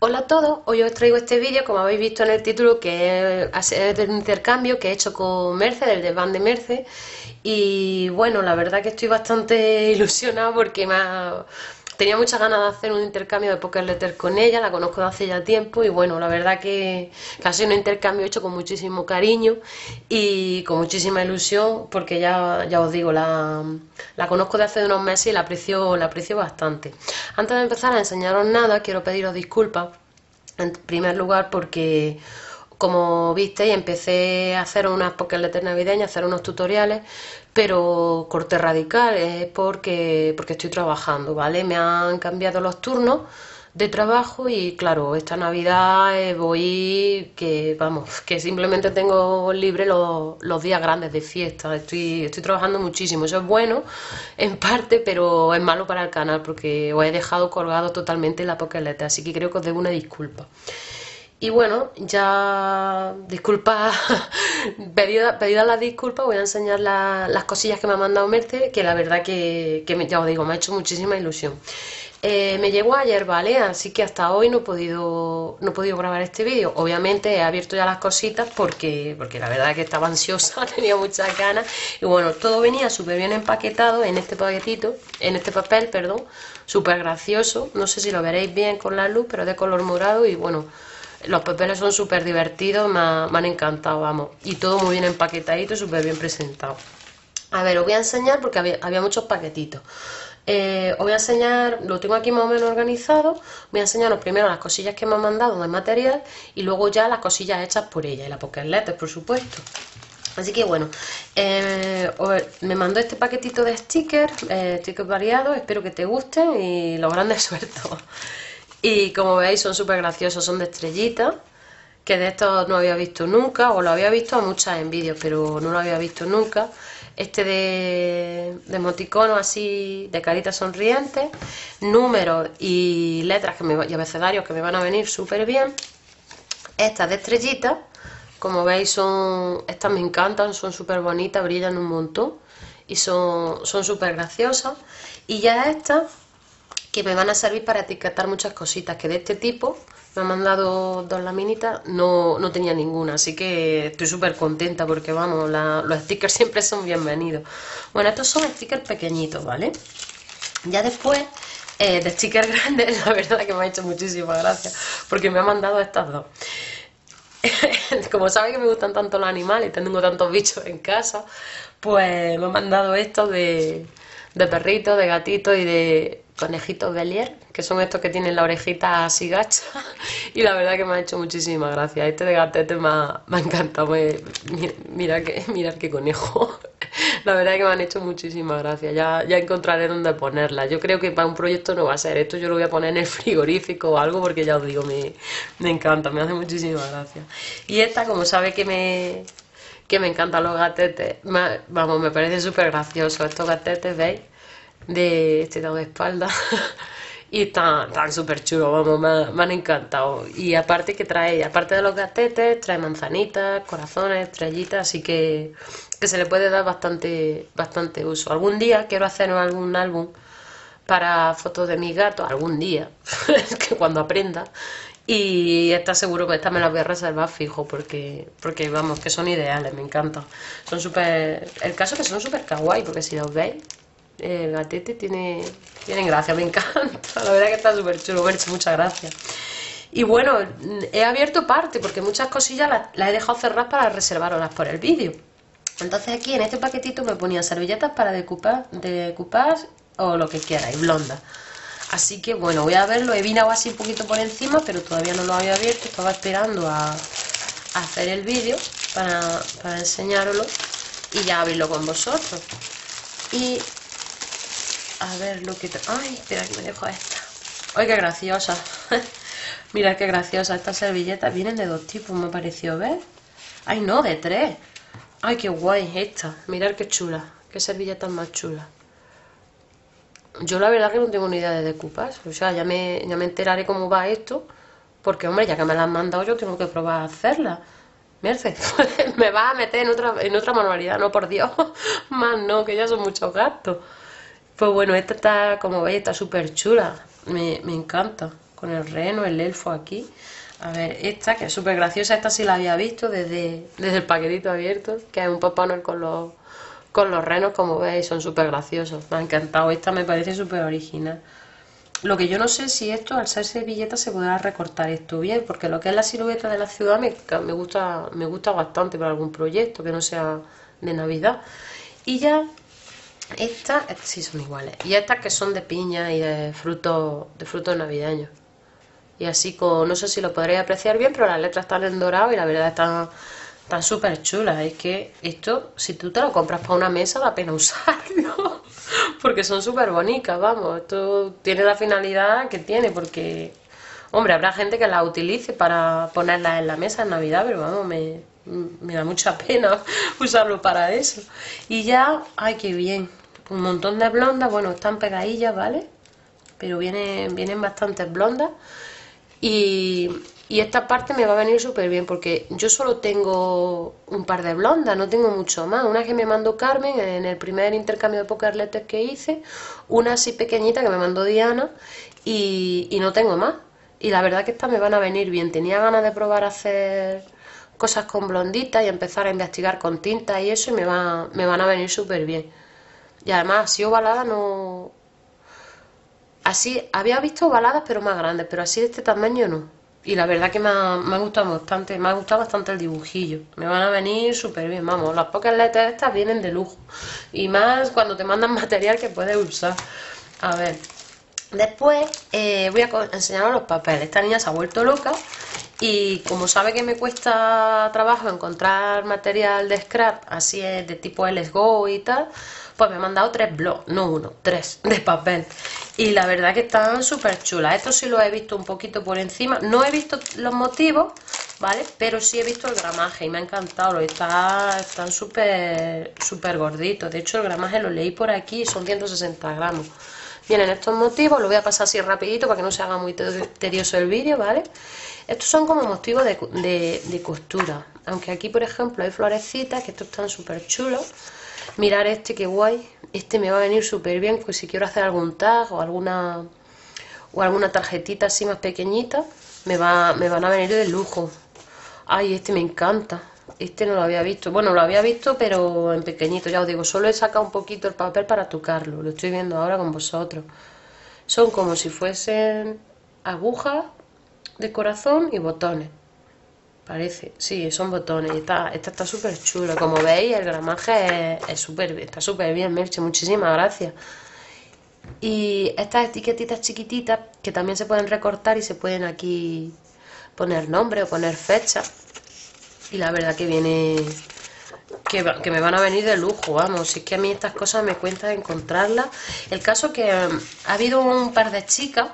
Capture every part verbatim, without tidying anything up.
Hola a todos, hoy os traigo este vídeo, como habéis visto en el título, que es es del intercambio que he hecho con Merce, del desván de Merce. Y bueno, la verdad que estoy bastante ilusionada porque me ha- tenía muchas ganas de hacer un intercambio de Poker Letter con ella, la conozco de hace ya tiempo y bueno, la verdad que, que ha sido un intercambio hecho con muchísimo cariño y con muchísima ilusión porque ya, ya os digo, la, la conozco de hace unos meses y la aprecio, la aprecio bastante. Antes de empezar a enseñaros nada, quiero pediros disculpas en primer lugar porque, como visteis, empecé a hacer unas Poker Letters navideñas, a hacer unos tutoriales, pero corte radical, es porque, porque estoy trabajando, ¿vale? Me han cambiado los turnos de trabajo y claro, esta Navidad eh, voy que, vamos, que simplemente tengo libre los, los días grandes de fiesta. Estoy, estoy trabajando muchísimo. Eso es bueno en parte, pero es malo para el canal porque os he dejado colgado totalmente la Poker Letter, así que creo que os debo una disculpa. Y bueno, ya disculpas, pedida, pedida las disculpas, voy a enseñar la- las cosillas que me ha mandado Merce, que la verdad que, que me- ya os digo, me ha hecho muchísima ilusión. Eh, me llegó ayer, ¿vale? Así que hasta hoy no he podido, no he podido grabar este vídeo. Obviamente he abierto ya las cositas porque, porque la verdad que estaba ansiosa, tenía muchas ganas. Y bueno, todo venía súper bien empaquetado en este paquetito, en este papel, perdón, súper gracioso. No sé si lo veréis bien con la luz, pero de color morado y bueno. Los papeles son súper divertidos, me, ha- me han encantado, vamos. Y todo muy bien empaquetadito y súper bien presentado. A ver, os voy a enseñar porque había, había muchos paquetitos. Eh, os voy a enseñar, lo tengo aquí más o menos organizado. Voy a enseñaros primero las cosillas que me han mandado de material y luego ya las cosillas hechas por ella y la Poker Letters, por supuesto. Así que bueno, eh, os- me mandó este paquetito de stickers, eh, stickers variados, espero que te gusten y los grandes sueltos. Y como veis son súper graciosos, son de estrellitas, que de estos no había visto nunca, o lo había visto a muchas en vídeos, pero no lo había visto nunca. Este de, de emoticonos así, de caritas sonrientes, números y letras que me, y abecedarios que me van a venir súper bien. Estas de estrellitas, como veis, son, estas me encantan, son súper bonitas, brillan un montón y son son súper graciosas. Y ya estas que me van a servir para etiquetar muchas cositas, que de este tipo me han mandado dos laminitas, no, no tenía ninguna, así que estoy súper contenta porque vamos, la- los stickers siempre son bienvenidos. Bueno, estos son stickers pequeñitos, ¿vale? Ya después, eh, de stickers grandes, la verdad que me ha hecho muchísimas gracias, porque me ha mandado estas dos. Como sabe que me gustan tanto los animales y tengo tantos bichos en casa, pues me han mandado estos de, de perritos, de gatitos y de conejitos Belier, que son estos que tienen la orejita así gacha. Y la verdad que me ha hecho muchísimas gracias. Este de gatete me ha, me ha encantado. Me- mira, mira que, mirad qué conejo. La verdad que me han hecho muchísimas gracias. Ya, ya encontraré dónde ponerla. Yo creo que para un proyecto no va a ser esto. Yo lo voy a poner en el frigorífico o algo porque ya os digo, me, me encanta, me hace muchísimas gracias. Y esta, como sabe que me, que me encantan los gatetes, me- vamos, me parece súper gracioso. Estos gatetes, ¿veis? De este lado de espalda. Y están, están súper chulos, vamos, me, han- me han encantado. Y aparte que trae, aparte de los gatetes, trae manzanitas, corazones, estrellitas, así que, que se le puede dar bastante, bastante uso. Algún día quiero hacer algún álbum para fotos de mis gatos, algún día, que cuando aprenda. Y está seguro que esta me las voy a reservar fijo, porque, porque vamos, que son ideales, me encantan. Son súper, el caso es que son súper kawaii, porque si los veis, el gatete tiene, tienen gracia, me encanta. La verdad que está súper chulo, me ha hecho muchas gracias. Y bueno, he abierto parte, porque muchas cosillas las, las he dejado cerrar para reservarlas por el vídeo. Entonces aquí en este paquetito me ponía servilletas para decoupar, decoupage o lo que quierais, blondas. Así que bueno, voy a verlo, he vinado así un poquito por encima, pero todavía no lo había abierto, estaba esperando a, a hacer el vídeo para, para enseñarlo y ya abrirlo con vosotros. Y a ver lo que... Ay, espera que me dejo esta. Ay, qué graciosa. Mira qué graciosa. Estas servilletas vienen de dos tipos, me pareció ver. Ay, no, de tres. Ay, qué guay esta. Mirad qué chula. Qué servilletas más chulas. Yo la verdad que no tengo ni idea de decoupage. O sea, ya me, ya me enteraré cómo va esto. Porque, hombre, ya que me la han mandado yo tengo que probar a hacerla. Merce, me vas a meter en otra, en otra manualidad. No, por Dios. Más no, que ya son muchos gastos. Pues bueno, esta está, como veis, está súper chula. Me, me encanta. con el reno, el elfo aquí. A ver, esta que es súper graciosa, esta sí la había visto desde, desde el paquetito abierto, que es un Papá Noel con los, con los renos, como veis, son súper graciosos. Me ha encantado, esta me parece súper original. Lo que yo no sé si esto, al ser servilleta, se podrá recortar esto bien, porque lo que es la silueta de la ciudad me, me gusta, me gusta bastante para algún proyecto que no sea de Navidad. Y ya estas, estas sí son iguales. Y estas que son de piña y de frutos, de frutos navideños. Y así con, no sé si lo podréis apreciar bien, pero las letras están en dorado y la verdad están están súper chulas. Es que esto, si tú te lo compras para una mesa, da pena usarlo. Porque son súper bonitas, vamos. Esto tiene la finalidad que tiene, porque, hombre, habrá gente que la utilice para ponerlas en la mesa en Navidad, pero vamos, me, me da mucha pena usarlo para eso. Y ya, ay, qué bien. Un montón de blondas, bueno, están pegadillas, ¿vale? Pero vienen, vienen bastantes blondas. Y, y esta parte me va a venir súper bien porque yo solo tengo un par de blondas, no tengo mucho más. Una que me mandó Carmen en el primer intercambio de Poker Letters que hice, una así pequeñita que me mandó Diana y, y no tengo más. Y la verdad que estas me van a venir bien. Tenía ganas de probar a hacer cosas con blonditas y empezar a investigar con tinta y eso y me, va, me van a venir súper bien. Y además así ovalada no... Así, había visto ovaladas pero más grandes, pero así de este tamaño no. Y la verdad que me ha, me ha gustado bastante, me ha gustado bastante el dibujillo. Me van a venir súper bien, vamos, las Poker Letters estas vienen de lujo. Y más cuando te mandan material que puedes usar. A ver, después eh, voy a enseñaros los papeles. Esta niña se ha vuelto loca y como sabe que me cuesta trabajo encontrar material de scrap, así es de tipo Let's Go y tal, pues me han mandado tres blogs, no uno, tres de papel. Y la verdad que están súper chulas. Esto sí lo he visto un poquito por encima. No he visto los motivos, ¿vale? Pero sí he visto el gramaje y me ha encantado. Está, están súper súper gorditos. De hecho, el gramaje lo leí por aquí y son ciento sesenta gramos. Vienen estos motivos, lo voy a pasar así rapidito para que no se haga muy tedioso el vídeo, ¿vale? Estos son como motivos de, de, de costura. Aunque aquí, por ejemplo, hay florecitas, que estos están súper chulos. Mirar este, qué guay. Este me va a venir súper bien, pues si quiero hacer algún tag o alguna o alguna tarjetita así más pequeñita, me, va, me van a venir de lujo. Ay, este me encanta. Este no lo había visto. Bueno, lo había visto, pero en pequeñito, ya os digo. Solo he sacado un poquito el papel para tocarlo. Lo estoy viendo ahora con vosotros. Son como si fuesen agujas de corazón y botones. Parece, sí, son botones. Esta, esta está súper chula. Como veis, el gramaje es, es súper, está súper bien, Merche. Muchísimas gracias. Y estas etiquetitas chiquititas que también se pueden recortar y se pueden aquí poner nombre o poner fecha. Y la verdad que viene, que, que me van a venir de lujo, vamos. Si es que a mí estas cosas me cuesta encontrarlas. El caso que um, ha habido un par de chicas,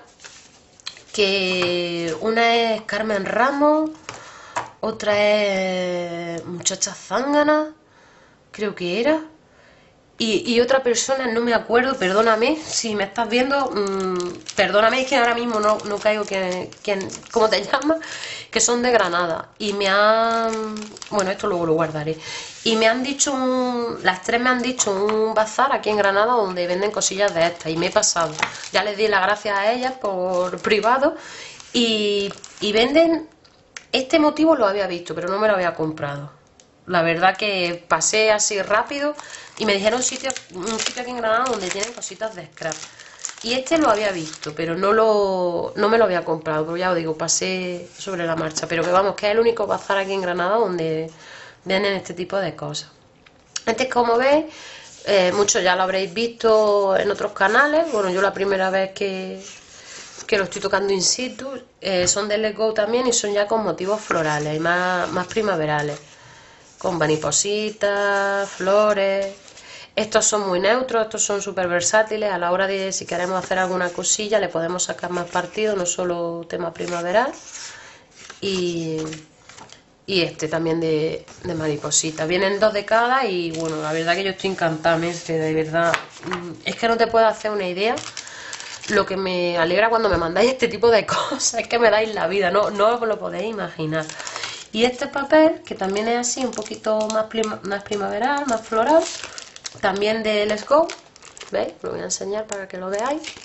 que una es Carmen Ramos, otra es Muchacha Zángana, creo que era. Y, y otra persona, no me acuerdo, perdóname, si me estás viendo, mmm, perdóname, es que ahora mismo no, no caigo que, que, cómo te llamas, que son de Granada. Y me han, bueno, esto luego lo guardaré. Y me han dicho, un, las tres me han dicho un bazar aquí en Granada donde venden cosillas de estas. Y me he pasado. Ya les di las gracias a ellas por privado. Y, y venden, este motivo lo había visto, pero no me lo había comprado. La verdad que pasé así rápido y me dijeron sitio, un sitio aquí en Granada donde tienen cositas de scrap. Y este lo había visto, pero no lo no me lo había comprado, porque ya os digo, pasé sobre la marcha. Pero que vamos, que es el único bazar aquí en Granada donde venden este tipo de cosas. Este, como veis, eh, muchos ya lo habréis visto en otros canales. Bueno, yo la primera vez que, que lo estoy tocando in situ, eh, son de Let's Go también y son ya con motivos florales y más, más primaverales. Con maripositas, flores. Estos son muy neutros, estos son súper versátiles. A la hora de, si queremos hacer alguna cosilla, le podemos sacar más partido, no solo tema primaveral. Y, y este también de, de maripositas. Vienen dos de cada y bueno, la verdad que yo estoy encantada, Merce, de verdad. Es que no te puedo hacer una idea. Lo que me alegra cuando me mandáis este tipo de cosas es que me dais la vida, no, no os lo podéis imaginar. Y este papel, que también es así, un poquito más, prima, más primaveral, más floral, también de Let's Go, ¿veis? Lo voy a enseñar para que lo veáis.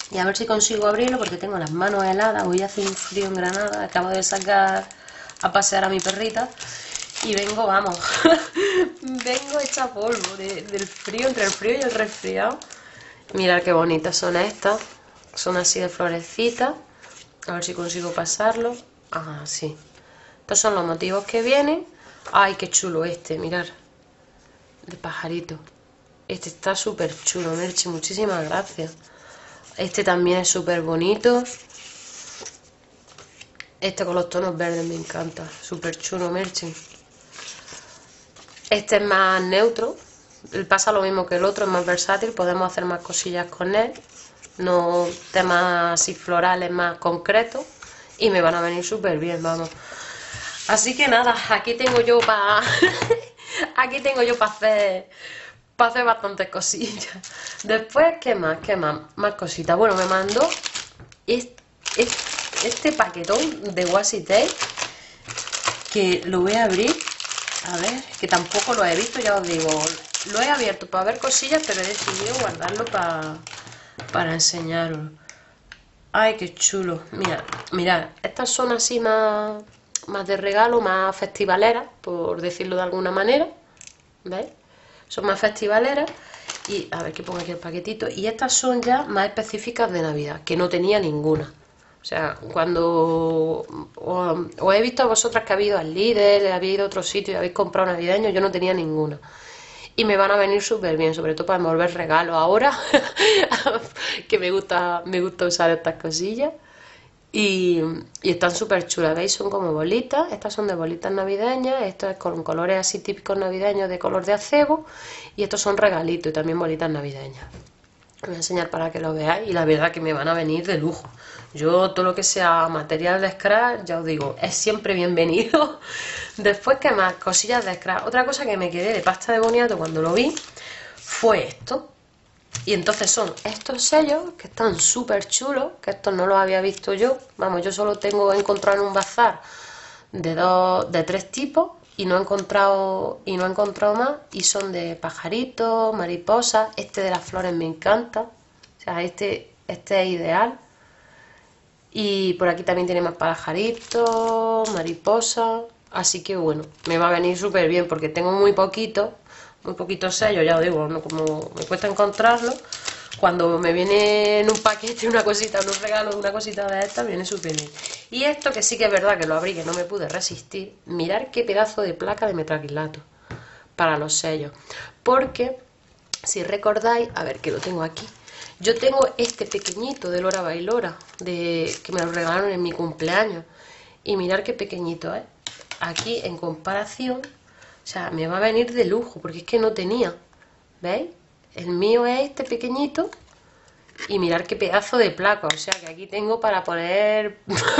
Y a ver si consigo abrirlo porque tengo las manos heladas. Hoy hace un frío en Granada. Acabo de sacar a pasear a mi perrita. Y vengo, vamos, vengo hecha polvo de, del frío, entre el frío y el resfriado. Mirad qué bonitas son estas. Son así de florecitas. A ver si consigo pasarlo. Ah, sí. Estos son los motivos que vienen. Ay, qué chulo este, mirad. De pajarito. Este está súper chulo, Merche. Muchísimas gracias. Este también es súper bonito. Este con los tonos verdes me encanta. Súper chulo, Merche. Este es más neutro. Pasa lo mismo que el otro, es más versátil. Podemos hacer más cosillas con él. No temas así florales más concretos. Y me van a venir súper bien, vamos. Así que nada, aquí tengo yo para... aquí tengo yo para hacer... para hacer bastantes cosillas. Después, ¿qué más? ¿Qué más? Más cositas. Bueno, me mandó este, este, este paquetón de washi tape. Que lo voy a abrir. A ver, que tampoco lo he visto, ya os digo. Lo he abierto para ver cosillas, pero he decidido guardarlo para, para enseñaros. Ay, qué chulo. Mira, mirad, estas son así más, más de regalo, más festivaleras, por decirlo de alguna manera. ¿Veis? Son más festivaleras. Y a ver qué pongo aquí el paquetito. Y estas son ya más específicas de Navidad, que no tenía ninguna. O sea, cuando os, os he visto a vosotras que habéis ido al Lidl, habéis ido a otros sitios y habéis comprado navideños, yo no tenía ninguna. Y me van a venir súper bien, sobre todo para envolver regalos ahora, que me gusta, me gusta usar estas cosillas. Y, y están súper chulas, ¿veis? Son como bolitas, estas son de bolitas navideñas, esto es con colores así típicos navideños de color de acebo, y estos son regalitos y también bolitas navideñas. Os voy a enseñar para que lo veáis y la verdad que me van a venir de lujo. Yo todo lo que sea material de scrap, ya os digo, es siempre bienvenido. Después, ¿qué más? Cosillas de scrap. Otra cosa que me quedé de pasta de boniato cuando lo vi fue esto. Y entonces son estos sellos que están súper chulos, que estos no los había visto yo. Vamos, yo solo tengo encontrado en un bazar de dos, de tres tipos y no he encontrado y no he encontrado más. Y son de pajaritos, mariposas. Este de las flores me encanta. O sea, este, este es ideal. Y por aquí también tiene más pajaritos, mariposas. Así que bueno, me va a venir súper bien porque tengo muy poquito. Muy poquitos sellos, ya os digo, no, como me cuesta encontrarlo, cuando me viene en un paquete una cosita, un regalo, una cosita de esta, viene súper bien. Y esto que sí que es verdad que lo abrí, que no me pude resistir, mirar qué pedazo de placa de metacrilato para los sellos. Porque, si recordáis, a ver que lo tengo aquí, yo tengo este pequeñito de Lora Bailora, de, que me lo regalaron en mi cumpleaños. Y mirar qué pequeñito es. Aquí en comparación... O sea, me va a venir de lujo, porque es que no tenía. ¿Veis? El mío es este pequeñito. Y mirad qué pedazo de placa. O sea, que aquí tengo para poner...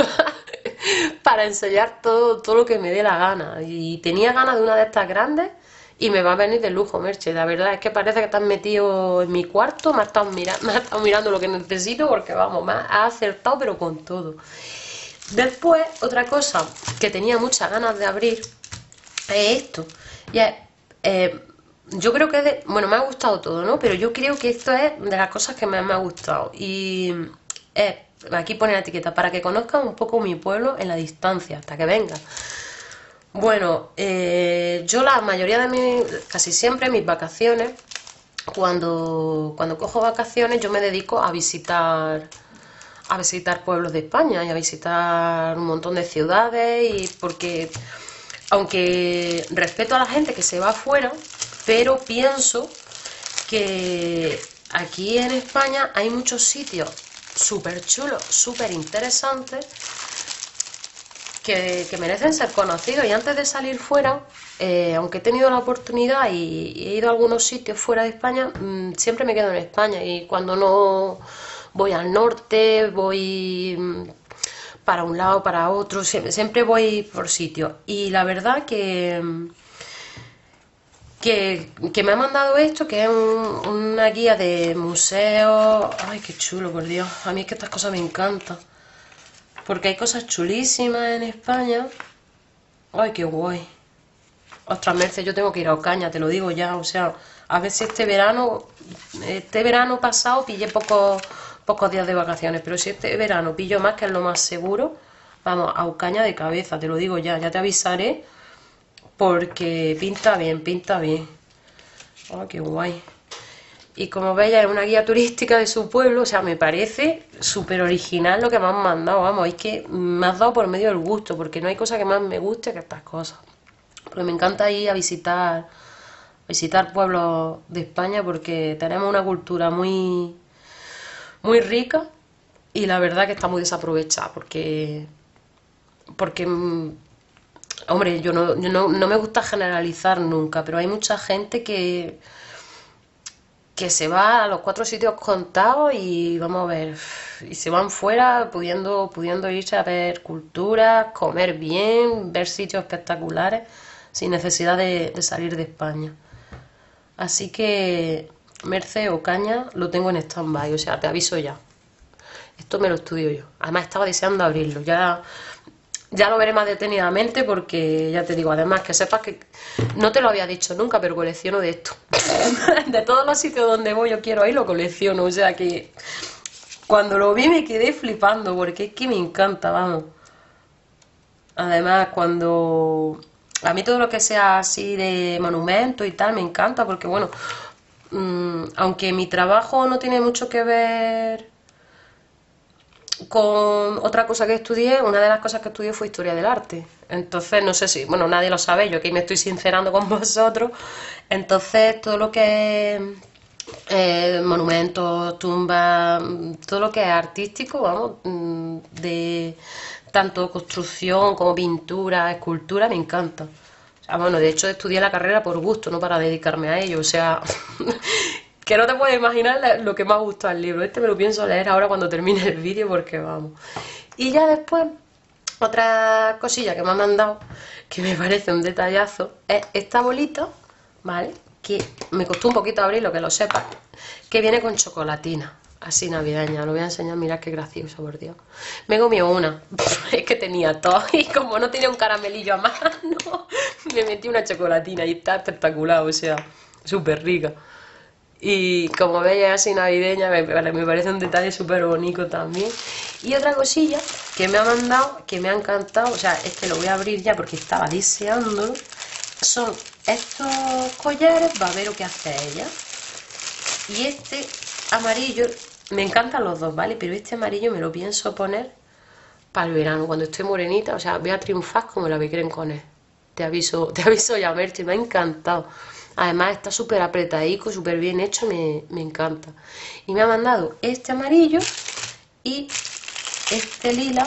para enseñar todo, todo lo que me dé la gana. Y tenía ganas de una de estas grandes y me va a venir de lujo, Merche. La verdad es que parece que te has metido en mi cuarto, me has estado, mira me has estado mirando lo que necesito, porque vamos, me has acertado, pero con todo. Después, otra cosa que tenía muchas ganas de abrir... es esto. Y es, eh, yo creo que es de, bueno, me ha gustado todo, ¿no? Pero yo creo que esto es de las cosas que más me ha gustado. Y es, aquí pone la etiqueta, para que conozcan un poco mi pueblo en la distancia, hasta que venga. Bueno, eh, yo la mayoría de mis, casi siempre mis vacaciones, cuando, cuando cojo vacaciones, yo me dedico a visitar a visitar pueblos de España y a visitar un montón de ciudades, y porque... aunque respeto a la gente que se va afuera, pero pienso que aquí en España hay muchos sitios súper chulos, súper interesantes, que, que merecen ser conocidos. Y antes de salir fuera, eh, aunque he tenido la oportunidad y, y he ido a algunos sitios fuera de España, mmm, siempre me quedo en España. Y cuando no voy al norte, voy... Mmm, para un lado, para otro, siempre, siempre voy por sitios. Y la verdad que, que, que me ha mandado esto, que es un, una guía de museos. Ay, qué chulo, por Dios. A mí es que estas cosas me encantan. Porque hay cosas chulísimas en España. Ay, qué guay. Ostras, Merce, yo tengo que ir a Ocaña, te lo digo ya. O sea, a ver si este verano, este verano pasado pillé pocos pocos días de vacaciones, pero si este verano pillo más, que es lo más seguro, vamos, a Ocaña de cabeza, te lo digo ya, ya te avisaré, porque pinta bien, pinta bien. Oh, qué guay. Y como veis, es una guía turística de su pueblo, o sea, me parece súper original lo que me han mandado, vamos, es que me has dado por medio el gusto, porque no hay cosa que más me guste que estas cosas. Porque me encanta ir a visitar, visitar pueblos de España, porque tenemos una cultura muy, muy rica y la verdad que está muy desaprovechada, porque, porque hombre, yo no, yo no, no me gusta generalizar nunca, pero hay mucha gente que que se va a los cuatro sitios contados y vamos a ver, y se van fuera pudiendo, pudiendo irse a ver culturas, comer bien, ver sitios espectaculares, sin necesidad de, de salir de España. Así que Merce Ocaña lo tengo en stand-by, o sea, te aviso ya. Esto me lo estudio yo. Además estaba deseando abrirlo, ya... Ya lo veré más detenidamente porque, ya te digo, además que sepas que no te lo había dicho nunca, pero colecciono de esto. De todos los sitios donde voy yo quiero ir, lo colecciono. O sea que cuando lo vi me quedé flipando porque es que me encanta, vamos. Además, cuando... A mí todo lo que sea así de monumentos y tal me encanta porque, bueno, mmm, aunque mi trabajo no tiene mucho que ver con otra cosa que estudié, una de las cosas que estudié fue historia del arte. Entonces, no sé si, bueno, nadie lo sabe, yo aquí me estoy sincerando con vosotros. Entonces, todo lo que es eh, monumentos, tumbas, todo lo que es artístico, vamos, de tanto construcción como pintura, escultura, me encanta. O sea, bueno, de hecho estudié la carrera por gusto, no para dedicarme a ello, o sea... Que no te puedes imaginar lo que me ha gustado el libro. Este me lo pienso leer ahora cuando termine el vídeo porque vamos. Y ya después, otra cosilla que me ha mandado, que me parece un detallazo, es esta bolita, ¿vale? Que me costó un poquito abrirlo, que lo sepas, que viene con chocolatina, así navideña. Lo voy a enseñar, mirad qué gracioso, por Dios. Me comió una, es que tenía todo, y como no tenía un caramelillo a mano, me metí una chocolatina y está espectacular, o sea, súper rica. Y como veis así navideña, me, me parece un detalle súper bonito también. Y otra cosilla que me ha mandado, que me ha encantado, o sea, es que lo voy a abrir ya porque estaba deseándolo, son estos collares, va a ver lo que hace ella. Y este amarillo, me encantan los dos, ¿vale? Pero este amarillo me lo pienso poner para el verano, cuando estoy morenita, o sea, voy a triunfar como la Becren con él. Te aviso, te aviso ya, Merche, me ha encantado. Además está súper apretadico, súper bien hecho, me, me encanta. Y me ha mandado este amarillo y este lila.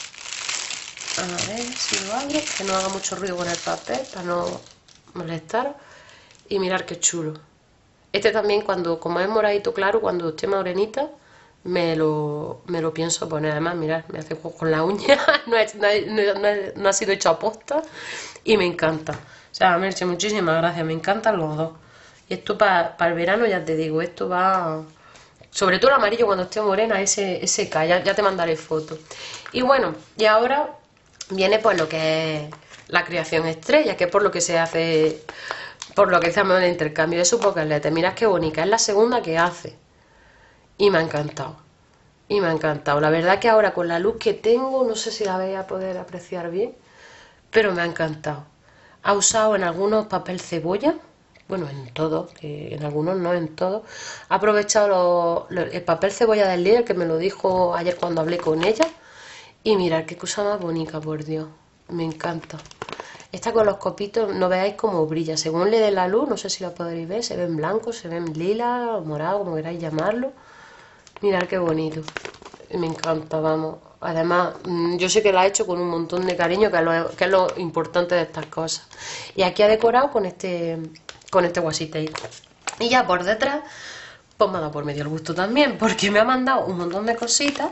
A ver si lo abro, que no haga mucho ruido con el papel para no molestar. Y mirar qué chulo. Este también, cuando como es moradito claro, cuando esté morenita, me lo, me lo pienso poner. Además, mirad, me hace juego con la uña, no, es, no, es, no, es, no ha sido hecho a posta y me encanta. O sea, Merche, muchísimas gracias, me encantan los dos. Y esto para pa el verano, ya te digo, esto va... Sobre todo el amarillo cuando esté morena, ese, ese cae, ya, ya te mandaré fotos. Y bueno, y ahora viene pues lo que es la creación estrella, que es por lo que se hace, por lo que hacemos el intercambio de su pokerlete. Mirad qué bonita, es la segunda que hace. Y me ha encantado. Y me ha encantado. La verdad que ahora con la luz que tengo, no sé si la vais a poder apreciar bien, pero me ha encantado. Ha usado en algunos papel cebolla, bueno, en todos, que en algunos no, en todos. Ha aprovechado lo, lo, el papel cebolla del líder, que me lo dijo ayer cuando hablé con ella. Y mirad qué cosa más bonita, por Dios. Me encanta. Esta con los copitos, no veáis cómo brilla. Según le dé la luz, no sé si la podréis ver, se ven blancos, se ven lila, morado, como queráis llamarlo. Mirad qué bonito. Me encanta, vamos. Además, yo sé que la ha hecho con un montón de cariño, que es, lo, que es lo importante de estas cosas. Y aquí ha decorado con este con este washi tape. Y ya por detrás, pues me ha dado por medio el gusto también, porque me ha mandado un montón de cositas.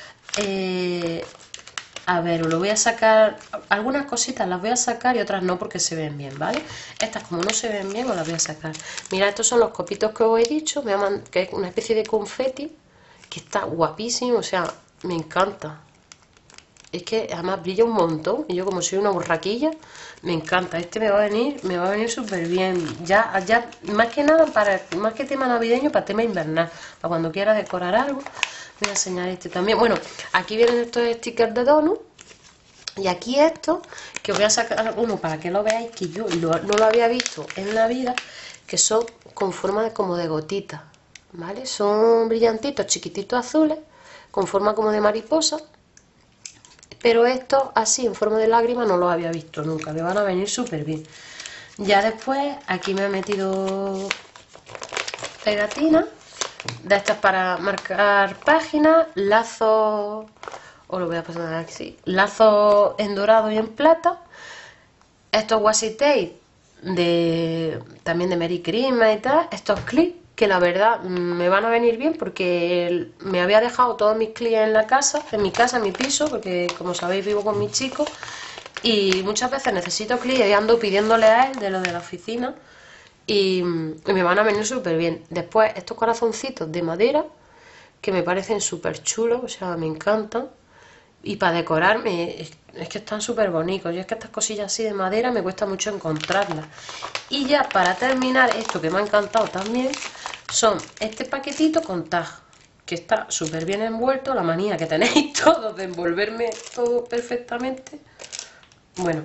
Eh, a ver, os lo voy a sacar. Algunas cositas las voy a sacar y otras no, porque se ven bien, ¿vale? Estas, como no se ven bien, os las voy a sacar. Mira, estos son los copitos que os he dicho, me ha mandado, que es una especie de confeti, que está guapísimo, o sea... Me encanta. Es que además brilla un montón. Y yo, como soy una burraquilla, me encanta. Este me va a venir, me va a venir súper bien. Ya, ya, más que nada, para, más que tema navideño, para tema invernal. Para cuando quiera decorar algo, Voy a enseñar este también. Bueno, aquí vienen estos stickers de donut. Y aquí esto, que os voy a sacar uno para que lo veáis, que yo lo- no lo había visto en la vida, que son con forma de, como de gotitas, ¿vale? Son brillantitos, chiquititos azules, con forma como de mariposa. Pero estos así, en forma de lágrima, no los había visto nunca. Me van a venir súper bien. Ya después, aquí me he metido pegatina de estas para marcar páginas, lazos, o lo voy a pasar así, lazos en dorado y en plata, estos washi tape de, también de Merry Christmas y tal, estos clips que la verdad me van a venir bien porque me había dejado todos mis clips en la casa, en mi casa, en mi piso, porque como sabéis vivo con mis chicos y muchas veces necesito clips y ando pidiéndole a él de lo de la oficina. Y, y me van a venir súper bien. Después estos corazoncitos de madera que me parecen súper chulos, o sea, me encantan. Y para decorarme es, es que están súper bonitos. Y es que estas cosillas así de madera me cuesta mucho encontrarlas. Y ya para terminar, esto que me ha encantado también, son este paquetito con tag, que está súper bien envuelto. La manía que tenéis todos de envolverme todo perfectamente. Bueno,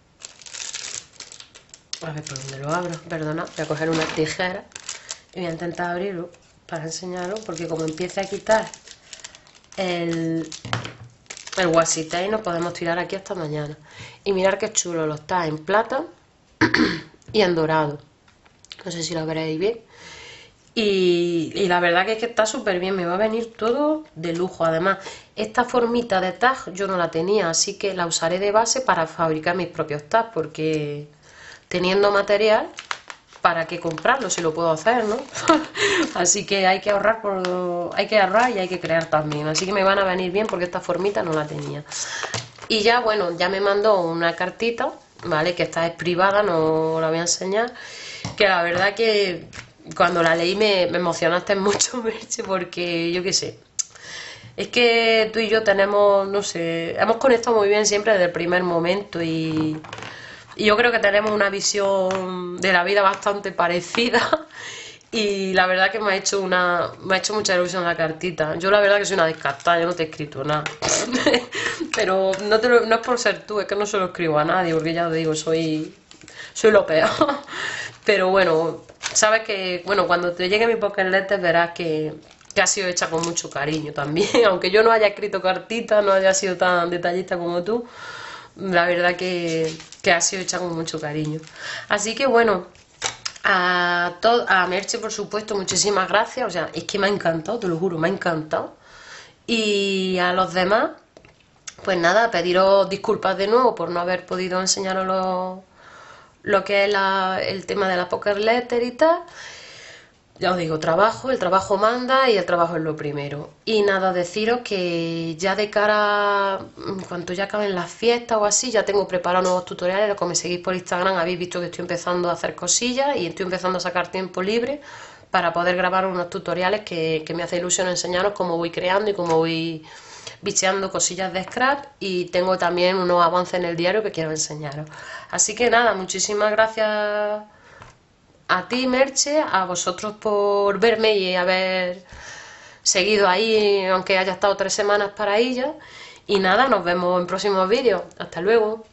a ver por dónde lo abro, perdona, voy a coger una tijera y voy a intentar abrirlo para enseñarlo, porque como empiece a quitar el, el washi tape nos podemos tirar aquí hasta mañana. Y mirar qué chulo, lo está en plata y en dorado, no sé si lo veréis bien. Y, y la verdad que es que está súper bien, me va a venir todo de lujo. Además, esta formita de tag yo no la tenía, así que la usaré de base para fabricar mis propios tags, porque teniendo material, ¿para qué comprarlo si lo puedo hacer, no? Así que hay que ahorrar por, hay que ahorrar y hay que crear también. Así que me van a venir bien porque esta formita no la tenía. Y ya, bueno, ya me mandó una cartita, ¿vale? Que esta es privada, no la voy a enseñar. Que la verdad que cuando la leí me, me emocionaste mucho, Merche, porque yo qué sé. Es que tú y yo tenemos, no sé, hemos conectado muy bien siempre desde el primer momento y... Y yo creo que tenemos una visión de la vida bastante parecida y la verdad que me ha hecho una me ha hecho mucha ilusión la cartita. Yo la verdad que soy una descartada, yo no te he escrito nada. Pero no, te lo- no es por ser tú, es que no se lo escribo a nadie, porque ya te digo, soy soy lo peor. Pero bueno, sabes que, bueno, cuando te llegue mi pocket letter verás que, que ha sido hecha con mucho cariño también. Aunque yo no haya escrito cartita, no haya sido tan detallista como tú, la verdad que, que ha sido hecha con mucho cariño. Así que bueno, a, to- a Merche por supuesto, muchísimas gracias. O sea, es que me ha encantado, te lo juro, me ha encantado. Y a los demás, pues nada, pediros disculpas de nuevo por no haber podido enseñaros lo, lo que es la- el tema de la Poker Letter y tal. Ya os digo, trabajo, el trabajo manda y el trabajo es lo primero. Y nada, deciros que ya de cara, en cuanto ya acaben las fiestas o así, ya tengo preparados nuevos tutoriales. Los que me seguís por Instagram habéis visto que estoy empezando a hacer cosillas y estoy empezando a sacar tiempo libre para poder grabar unos tutoriales que, que me hace ilusión enseñaros cómo voy creando y cómo voy bicheando cosillas de scrap, y tengo también unos avances en el diario que quiero enseñaros. Así que nada, muchísimas gracias a ti, Merche, a vosotros por verme y haber seguido ahí, aunque haya estado tres semanas para ella. Y nada, nos vemos en próximos vídeos. Hasta luego.